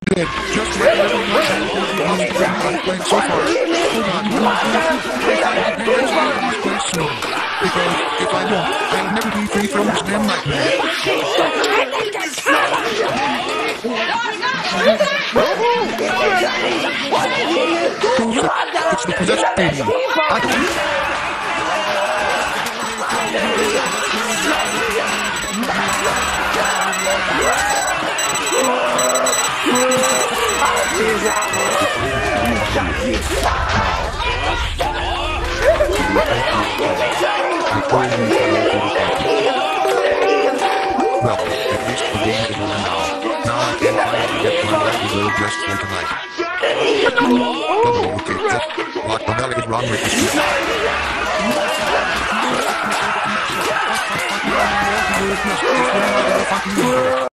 Good. Just let everyone know who's been playing so far. Hold on. These plays soon. Because if I don't, I'll never be free from this damn nightmare. Joseph, it's the possessed baby. I can't. Well, at least the game is over now. Now I can finally get my regular dress for tonight. Okay, what the hell is wrong with this?